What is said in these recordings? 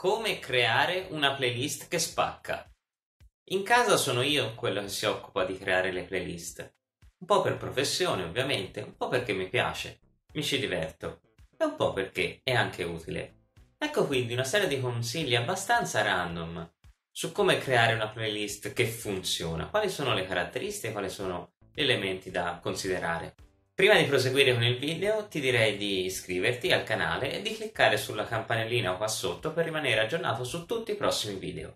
come creare una playlist che spacca. In casa sono io quello che si occupa di creare le playlist. Un po' per professione, ovviamente, un po' perché mi piace, mi ci diverto, e un po' perché è anche utile. Ecco quindi una serie di consigli abbastanza random su come creare una playlist che funziona, quali sono le caratteristiche, quali sono gli elementi da considerare. Prima di proseguire con il video ti direi di iscriverti al canale e di cliccare sulla campanellina qua sotto per rimanere aggiornato su tutti i prossimi video.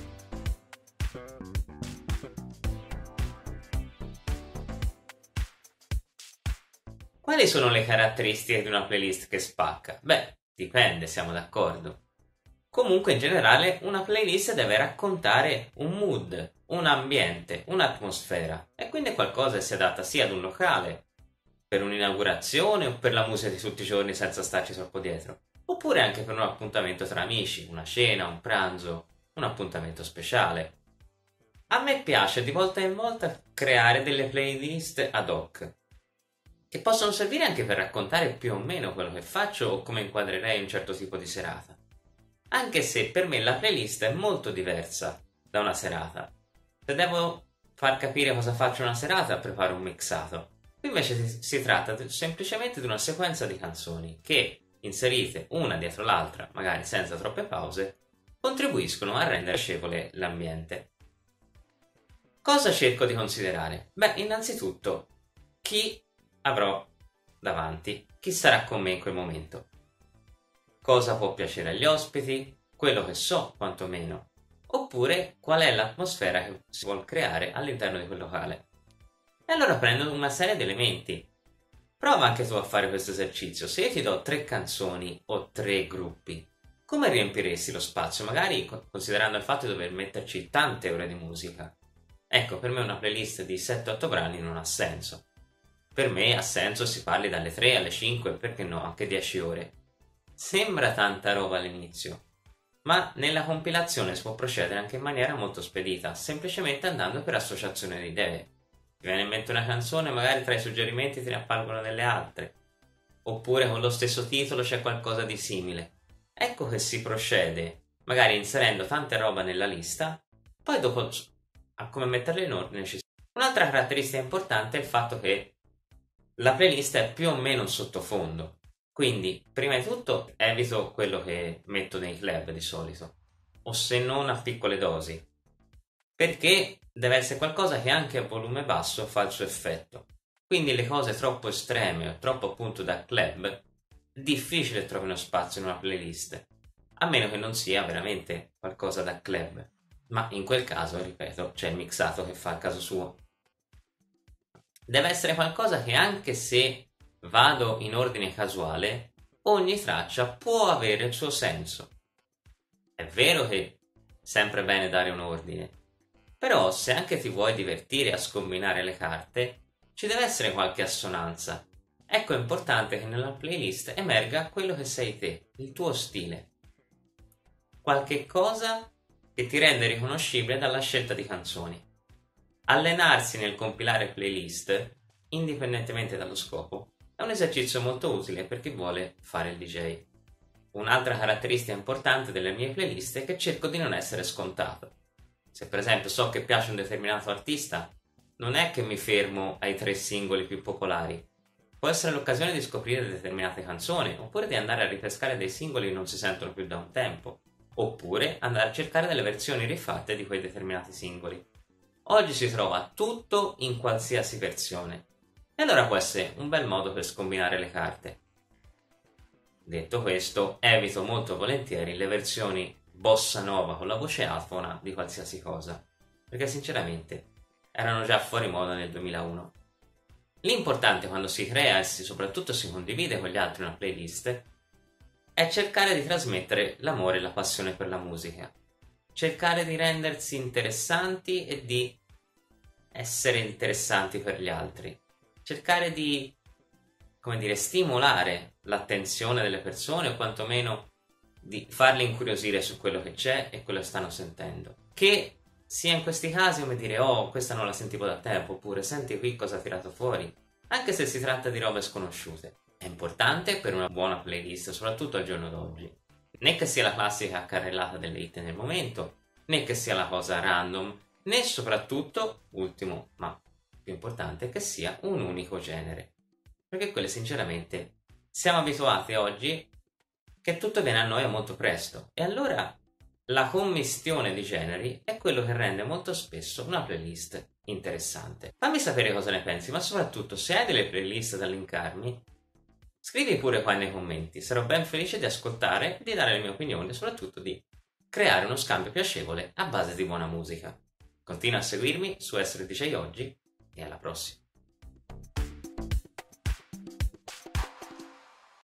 Quali sono le caratteristiche di una playlist che spacca? Beh, dipende, siamo d'accordo. Comunque in generale una playlist deve raccontare un mood, un ambiente, un'atmosfera e quindi è qualcosa che si adatta sia ad un locale, per un'inaugurazione o per la musica di tutti i giorni senza starci troppo dietro, oppure anche per un appuntamento tra amici, una cena, un pranzo, un appuntamento speciale. A me piace di volta in volta creare delle playlist ad hoc, che possono servire anche per raccontare più o meno quello che faccio o come inquadrerei un certo tipo di serata. Anche se per me la playlist è molto diversa da una serata. Se devo far capire cosa faccio una serata, preparo un mixato. Qui invece si tratta semplicemente di una sequenza di canzoni che, inserite una dietro l'altra, magari senza troppe pause, contribuiscono a rendere piacevole l'ambiente. Cosa cerco di considerare? Beh, innanzitutto, chi avrò davanti, chi sarà con me in quel momento. Cosa può piacere agli ospiti, quello che so quantomeno, oppure qual è l'atmosfera che si vuole creare all'interno di quel locale. E allora prendo una serie di elementi. Prova anche tu a fare questo esercizio. Se io ti do 3 canzoni o 3 gruppi, come riempiresti lo spazio? Magari considerando il fatto di dover metterci tante ore di musica. Ecco, per me una playlist di 7-8 brani non ha senso. Per me ha senso si parli dalle 3 alle 5, perché no, anche 10 ore. Sembra tanta roba all'inizio, ma nella compilazione si può procedere anche in maniera molto spedita, semplicemente andando per associazione di idee. Ti viene in mente una canzone, magari tra i suggerimenti te ne appalgono delle altre, oppure con lo stesso titolo c'è qualcosa di simile. Ecco che si procede, magari inserendo tante roba nella lista, poi dopo a come metterle in ordine ci sono. Un'altra caratteristica importante è il fatto che la playlist è più o meno un sottofondo. Quindi, prima di tutto, evito quello che metto nei club di solito, o se non a piccole dosi, perché deve essere qualcosa che anche a volume basso fa il suo effetto. Quindi le cose troppo estreme o troppo appunto da club, difficile trovino spazio in una playlist, a meno che non sia veramente qualcosa da club. Ma in quel caso, ripeto, c'è il mixato che fa il caso suo. Deve essere qualcosa che anche se vado in ordine casuale, ogni traccia può avere il suo senso. È vero che è sempre bene dare un ordine, però se anche ti vuoi divertire a scombinare le carte, ci deve essere qualche assonanza. Ecco, è importante che nella playlist emerga quello che sei te, il tuo stile. Qualche cosa che ti rende riconoscibile dalla scelta di canzoni. Allenarsi nel compilare playlist, indipendentemente dallo scopo, è un esercizio molto utile per chi vuole fare il DJ. Un'altra caratteristica importante delle mie playlist è che cerco di non essere scontato. Se per esempio so che piace un determinato artista, non è che mi fermo ai 3 singoli più popolari. Può essere l'occasione di scoprire determinate canzoni, oppure di andare a ripescare dei singoli che non si sentono più da un tempo, oppure andare a cercare delle versioni rifatte di quei determinati singoli. Oggi si trova tutto in qualsiasi versione, e allora può essere un bel modo per scombinare le carte. Detto questo, evito molto volentieri le versioni bossa nova con la voce afona di qualsiasi cosa, perché sinceramente erano già fuori moda nel 2001. L'importante quando si crea e soprattutto si condivide con gli altri una playlist è cercare di trasmettere l'amore e la passione per la musica, cercare di rendersi interessanti e di essere interessanti per gli altri, cercare di, come dire, stimolare l'attenzione delle persone o quantomeno di farli incuriosire su quello che c'è e quello che stanno sentendo. Che sia in questi casi come dire oh, questa non la sentivo da tempo, oppure senti qui cosa ha tirato fuori, anche se si tratta di robe sconosciute. È importante per una buona playlist, soprattutto al giorno d'oggi. né che sia la classica carrellata delle hit nel momento, né che sia la cosa random, né soprattutto, ultimo ma più importante, che sia un unico genere. Perché quelle sinceramente siamo abituati oggi che tutto viene a noi molto presto e allora la commistione di generi è quello che rende molto spesso una playlist interessante. Fammi sapere cosa ne pensi, ma soprattutto se hai delle playlist da linkarmi, scrivi pure qua nei commenti, sarò ben felice di ascoltare e di dare le mie opinioni e soprattutto di creare uno scambio piacevole a base di buona musica. Continua a seguirmi su Essere DJ Oggi e alla prossima.